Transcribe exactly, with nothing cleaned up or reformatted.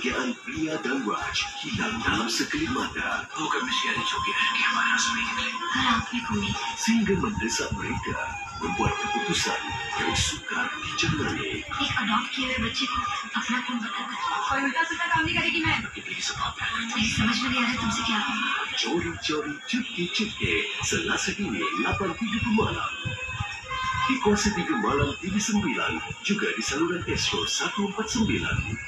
kebahagiaan Pria dan Raj hilang dalam sekelip mata. वो कब मिस यारी जो कि है कि हमारा समय निकले आपने घूमी Sehingga mendesak mereka membuat keputusan yang sukar dijalani. एक अडॉप्ट किए हुए बच्चे को अपना खून बताना कोई उल्टा सीधा काम नहीं करेगी मैं इतनी sebab मेरी समझ में नहीं आ रहा तुमसे क्या कहूँ Cori-cori cupke-cupke Selasa ini lapan tiga puluh malam. Di Kuasa tiga Malam T V sembilan juga di saluran Astro seratus empat puluh sembilan.